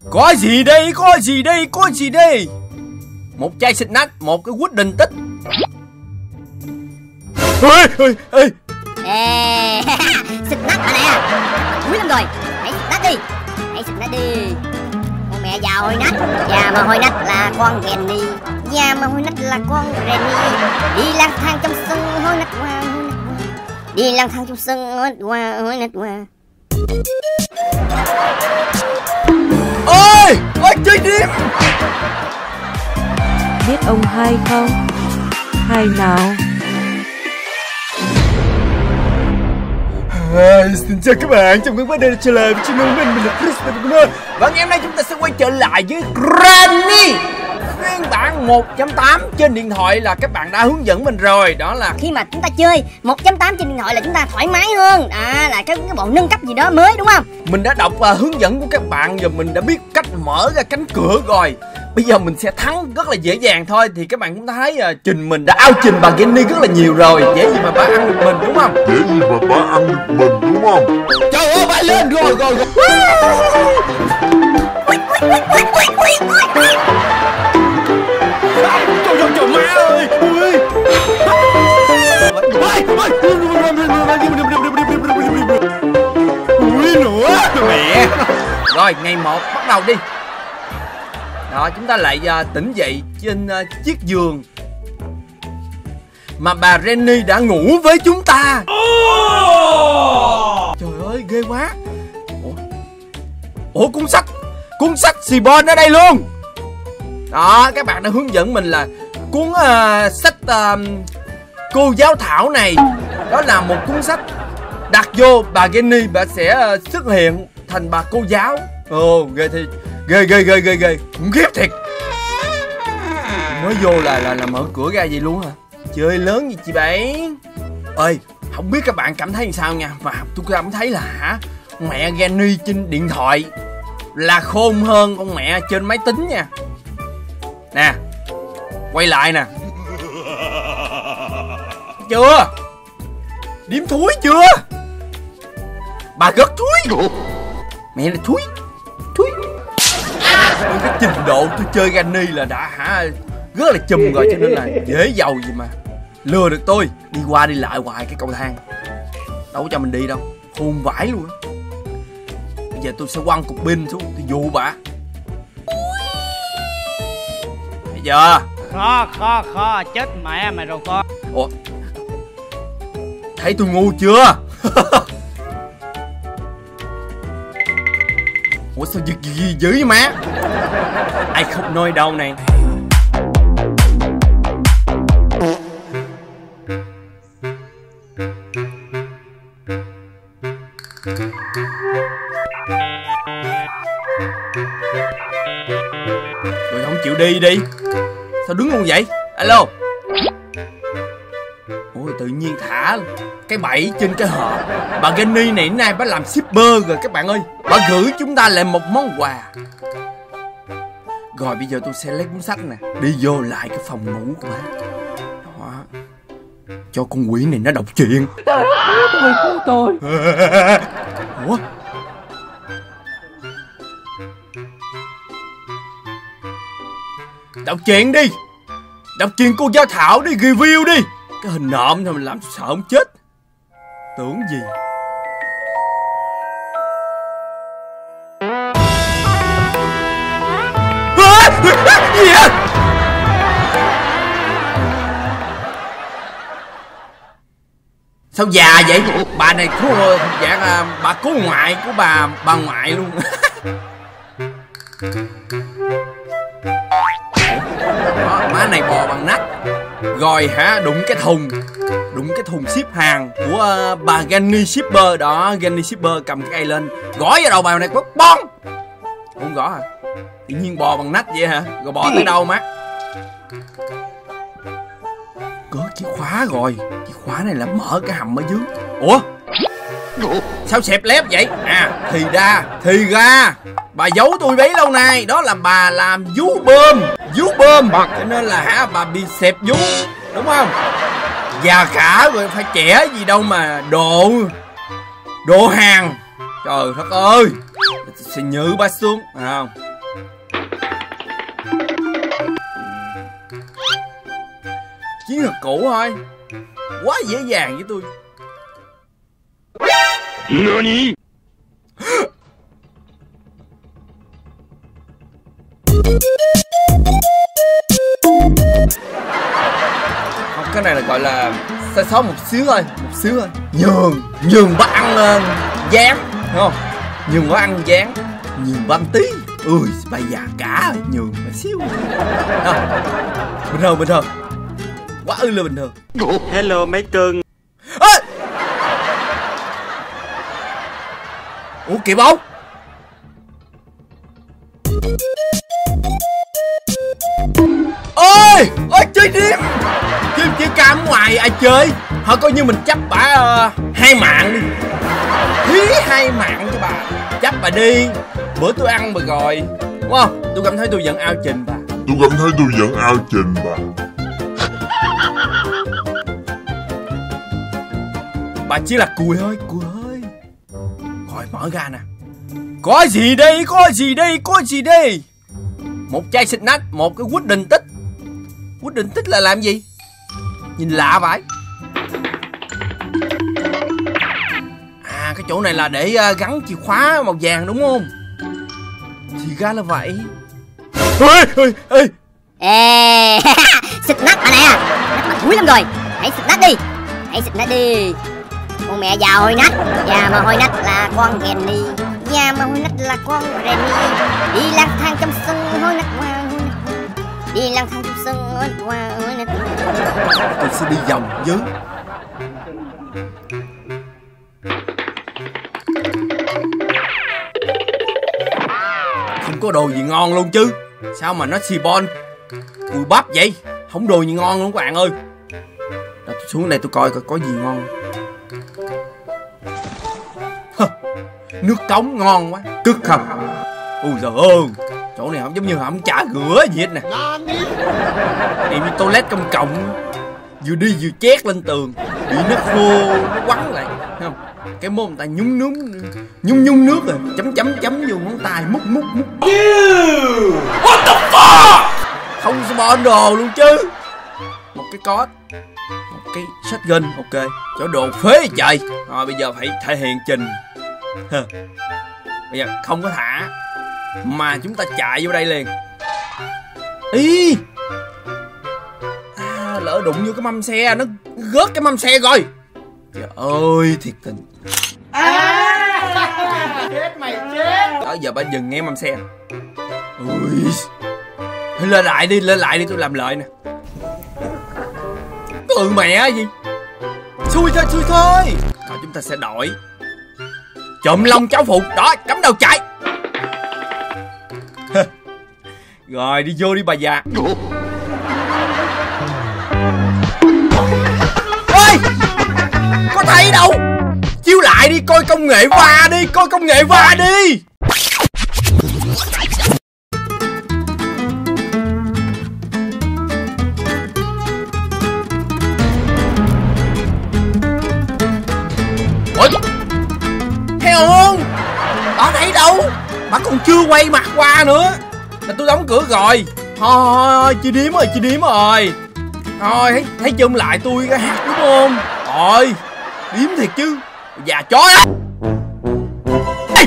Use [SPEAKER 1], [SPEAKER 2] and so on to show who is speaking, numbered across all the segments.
[SPEAKER 1] Có gì đây, có gì đây, có gì đây? Một chai xịt nách, một cái quyết định tích. Ê.
[SPEAKER 2] Ê, xịt nách hả nè? Cuối lắm rồi, hãy xịt nách đi. Hãy xịt nách đi. Con mẹ già hôi nách. Già mà hôi nách là con Granny. Già mà hôi nách là con Granny. Đi lang thang trong sân hôi nách qua, hôi nách qua. Đi lang thang trong sân hôi nách qua, hôi nách qua.
[SPEAKER 1] Ôi, ôi chơi điếm.
[SPEAKER 3] Biết ông hai không? Hai nào?
[SPEAKER 1] Xin chào các bạn, chào mừng các bạn đã trở lại với channel mình là Chris. Và ngày hôm nay chúng ta sẽ quay trở lại với Granny phiên bản 1.8 trên điện thoại là các bạn đã hướng dẫn mình rồi. Đó là
[SPEAKER 2] khi mà chúng ta chơi 1.8 trên điện thoại là chúng ta thoải mái hơn. Là cái bộ nâng cấp gì đó mới đúng không?
[SPEAKER 1] Mình đã đọc hướng dẫn của các bạn và mình đã biết cách mở ra cánh cửa rồi. Bây giờ mình sẽ thắng rất là dễ dàng thôi. Thì các bạn cũng thấy Trình mình đã ao trình bà Granny rất là nhiều rồi. Dễ gì mà bà ăn được mình đúng không?
[SPEAKER 4] Dễ gì mà bà ăn được mình đúng không?
[SPEAKER 1] Trời ơi, bà lên rồi. Trời má ơi. Ui nữa mẹ. Rồi ngày 1 bắt đầu đi. Đó, chúng ta lại tỉnh dậy trên chiếc giường mà bà Granny đã ngủ với chúng ta. Trời ơi, ghê quá. Ủa cuốn sách Sibon ở đây luôn. Đó, các bạn đã hướng dẫn mình là cuốn sách cô giáo Thảo này. Đó là một cuốn sách đặt vô bà Granny, bà sẽ xuất hiện thành bà cô giáo. Ồ, ghê thì ghê cũng ghét thiệt. Nói vô là mở cửa ra gì luôn hả? Chơi lớn gì chị Bảy. Ơi, không biết các bạn cảm thấy sao nha, mà tôi cảm thấy là mẹ Granny trên điện thoại là khôn hơn con mẹ trên máy tính nha. Nè, quay lại nè. Chưa? Điếm thúi chưa? Bà rất thúi. Mẹ là thúi. Cái trình độ tôi chơi Granny là đã rất là chùm rồi, cho nên là dễ giàu gì mà lừa được tôi. Đi qua đi lại hoài cái cầu thang, đâu có cho mình đi đâu, khôn vãi luôn á. Bây giờ tôi sẽ quăng cục pin xuống, tôi dụ bà. Bây giờ
[SPEAKER 5] khó chết mẹ mày rồi con.
[SPEAKER 1] Ủa, thấy tôi ngu chưa? Ủa sao gì dữ vậy má? Ai không nói đâu này. Rồi không chịu đi. Sao đứng luôn vậy? Alo. Ôi tự nhiên thả cái bẫy trên cái hộp. Bà Granny này nay bà làm shipper rồi các bạn ơi. Bà gửi chúng ta lại một món quà. Rồi bây giờ tôi sẽ lấy cuốn sách nè, đi vô lại cái phòng ngủ của bà. Đó, cho con quỷ này nó đọc truyện.
[SPEAKER 3] Trời ơi, tôi cứu tôi.
[SPEAKER 1] Ủa? Đọc truyện đi. Đọc truyện cô giáo Thảo đi, review đi. Cái hình nộm thôi mình làm sợ không chết. Tưởng gì. Gì vậy? Sao già vậy? Bà này thuộc dạng bà cố ngoại của bà ngoại luôn. Đó, má này bò bằng nách. Rồi đụng cái thùng ship hàng của bà Granny shipper đó. Granny shipper cầm cái cây lên gõ vào đầu bà này, bon. Không gõ hả? Tự nhiên bò bằng nách vậy hả? Rồi bò tới đâu má? Có chìa khóa rồi. Chìa khóa này là mở cái hầm ở dưới. Ủa? Sao xẹp lép vậy? Thì ra bà giấu tôi bấy lâu nay. Đó là bà làm vú bơm. Cho nên là bà bị xẹp vú, đúng không? Già cả rồi phải trẻ gì đâu mà độ hàng. Trời đất ơi, sẽ nhự bà xuống, phải không? Chiến thuật cũ thôi. Quá dễ dàng với tôi.
[SPEAKER 5] NANI?
[SPEAKER 1] Không, cái này là gọi là sai sót một xíu thôi. Một xíu thôi. Nhường bác ăn gián, hiểu không? Nhường bác ăn gián, nhường bác tí. Ui, bây già cả rồi, nhường một xíu. Bình thường. Quá là bình thường.
[SPEAKER 5] Hello mấy cưng.
[SPEAKER 1] À! Ủa kịp không? Ôi chơi điếm. Chơi cam ngoài ai chơi. Thôi coi như mình chấp bả 2 mạng đi. Thí 2 mạng cho bà. Chấp bà đi. Bữa tôi ăn bà rồi, đúng không? Tôi cảm thấy tôi vẫn ao trình bà. Bà chỉ là cùi thôi. Rồi mở ra nè. Có gì đây? Một chai xịt nách, một cái quýt định tích. Quýt định tích là làm gì? Nhìn lạ vậy. À, cái chỗ này là để gắn chìa khóa màu vàng đúng không? Thì ra là vậy. Ê.
[SPEAKER 2] Ê, xịt nách bà nè. Nách mà thúi lắm rồi. Hãy xịt nách đi. Con mẹ già hôi nách. Già mà hôi nách là con Granny. Già mà hôi nách là con Granny. Đi lang thang trong sân hôi nách qua. Đi lang thang trong sân hôi nách qua.
[SPEAKER 1] Tôi sẽ đi vòng dưới. Không có đồ gì ngon luôn chứ. Sao mà nó xì bon cùi bắp vậy? Không đồ gì ngon luôn các bạn ơi. Tôi xuống đây tôi coi có gì ngon. Nước cống ngon quá. Cực không? Ui giời ơi, chỗ này không giống như hầm chả rửa gì hết nè. Đi như toilet công cộng. Vừa đi vừa chét lên tường. Bị nó khô, nó quắn lại. Thấy không? Cái môn người ta nhúng nước rồi. Chấm vô ngón tay. Múc. What the fuck? Không spawn đồ luôn chứ. Một cái code, một cái shotgun, ok. Chỗ đồ phế trời. Rồi bây giờ phải thể hiện trình. Bây giờ không có thả, mà chúng ta chạy vô đây liền. Ý à, lỡ đụng vô cái mâm xe, nó gớt cái mâm xe rồi. Trời ơi thiệt tình. Chết mày chết. Đó giờ bà dừng nghe mâm xe. Ui, lên lại đi tôi làm lợi nè. Cười mẹ gì. Xui thôi. Rồi chúng ta sẽ đổi. Trộm lông cháu phụ. Đó, cắm đầu chạy. Rồi đi vô đi bà già. Ôi, có thấy đâu. Chiếu lại đi, coi công nghệ va đi. Ôi, thấy không? Bà thấy đâu? Bà còn chưa quay mặt qua nữa. Là tôi đóng cửa rồi. Thôi, chị điếm rồi. Thôi, thấy chung lại tôi cái hạt đúng không? Rồi, điếm thiệt chứ. Già chó đó. Ê!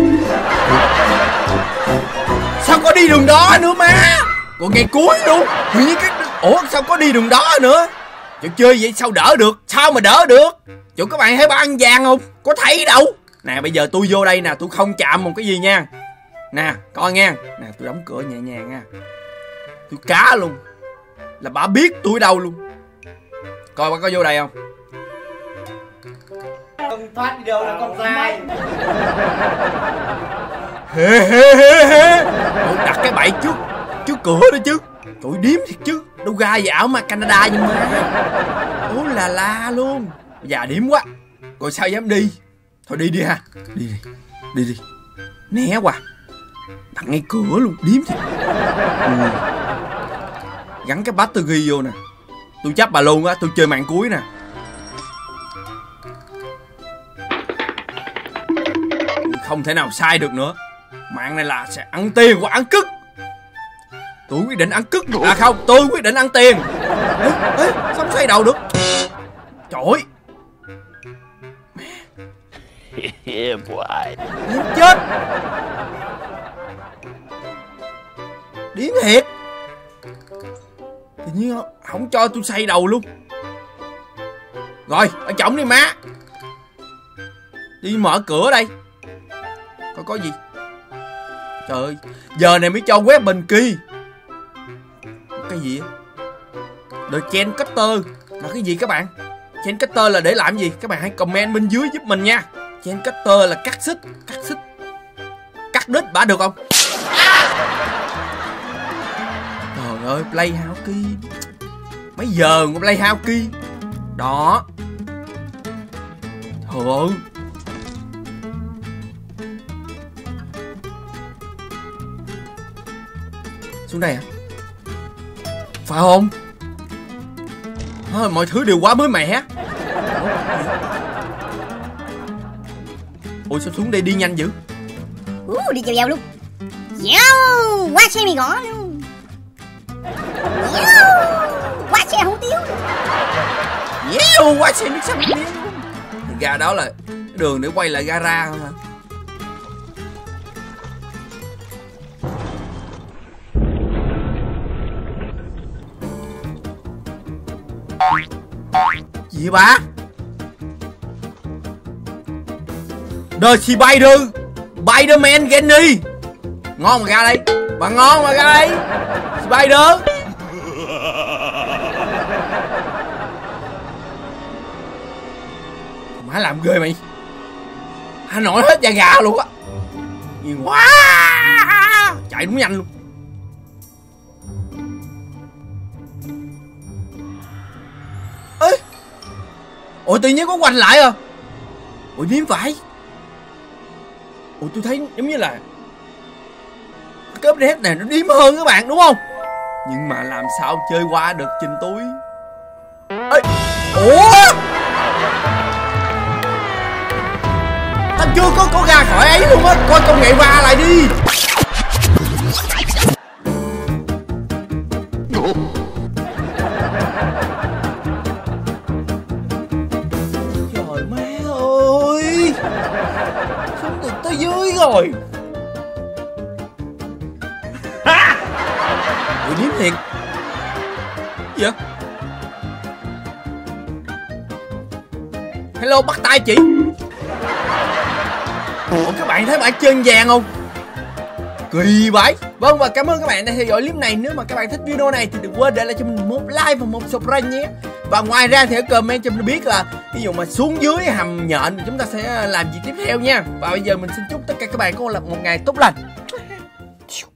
[SPEAKER 1] Sao có đi đường đó nữa má? Còn ngày cuối luôn. Tự nhiên cái... Ủa sao có đi đường đó nữa? Chỗ chơi vậy sao đỡ được? Sao mà đỡ được? Chỗ các bạn thấy bà ăn vàng không? Có thấy đâu. Nè bây giờ tôi vô đây nè, tôi không chạm một cái gì nha. Nè, coi nha. Nè, tôi đóng cửa nhẹ nhàng nha. Tôi cá luôn. Là bà biết tôi ở đâu luôn. Coi bà có vô đây không?
[SPEAKER 5] Không thoát đi đâu là con dai.
[SPEAKER 1] Hê. Tôi đặt cái bẫy trước cửa đó chứ. Trời điếm thiệt chứ. Đâu ra vậy ảo mà Canada nhưng mà. Ố là la luôn. Già điếm quá. Rồi sao dám đi. Thôi đi ha. Đi. Né quá. Đặt ngay cửa luôn. Điếm thiệt. Gắn cái battery vô nè. Tôi chấp bà luôn á. Tôi chơi màn cuối nè. Không thể nào sai được nữa. Mẹ Mạng này là sẽ ăn tiền hoặc ăn cứt. Tôi quyết định ăn cứt. À không, tôi quyết định ăn tiền. Ê, sao không xoay đầu được? Trời ơi.
[SPEAKER 5] Yeah, boy.
[SPEAKER 1] Điên chết. Điên thiệt. Tự nhiên không cho tôi xoay đầu luôn. Rồi, ở trỏng đi má. Đi mở cửa đây. Có gì? Trời ơi, giờ này mới cho quét bình kỳ. Cái gì á? The Chain Cutter là cái gì các bạn? Chain Cutter là để làm gì? Các bạn hãy comment bên dưới giúp mình nha. Chain Cutter là cắt xích. Cắt đít bả được không? Trời ơi, Playhouse Key. Mấy giờ mà Playhouse Key. Đó. Trời ơi. Xuống đây à? Phải không? Mọi thứ đều quá mới mẻ. Ôi sao xuống đây đi nhanh dữ?
[SPEAKER 2] Đi chèo dèo luôn. Dèo, quá xe mì gõ luôn. Dèo, quá xe hủ tiếu.
[SPEAKER 1] Dèo, quá xe nước sắp miếng. Ga đó là đường để quay lại gara hả? Gì bà? The Spider-Man Genny. Ngon mà ra đây. Bà ngon mà ra đây. Spider. Má làm ghê mày. Hà Nội hết da gà luôn á. Nhiều quá. Chạy đúng nhanh luôn. Ê. Ủa tự nhiên có quanh lại à? Ủa điếm phải. Ủa tôi thấy giống như là cái update này nó điếm hơn các bạn đúng không? Nhưng mà làm sao chơi qua được trình túi. Ê. Ủa anh chưa có ra khỏi ấy luôn á. Coi công nghệ va lại đi. Trời má ơi. Xuống từ tới dưới rồi. Ủa điếm thiệt. Gì vậy? Hello bắt tay chị. Ủa các bạn thấy bãi chân vàng không? Kỳ vãi. Vâng và cảm ơn các bạn đã theo dõi clip này. Nếu mà các bạn thích video này thì đừng quên để lại cho mình một like và một subscribe nhé. Và ngoài ra thì hãy comment cho mình biết là ví dụ mà xuống dưới hầm nhện thì chúng ta sẽ làm gì tiếp theo nha. Và bây giờ mình xin chúc tất cả các bạn có một ngày tốt lành.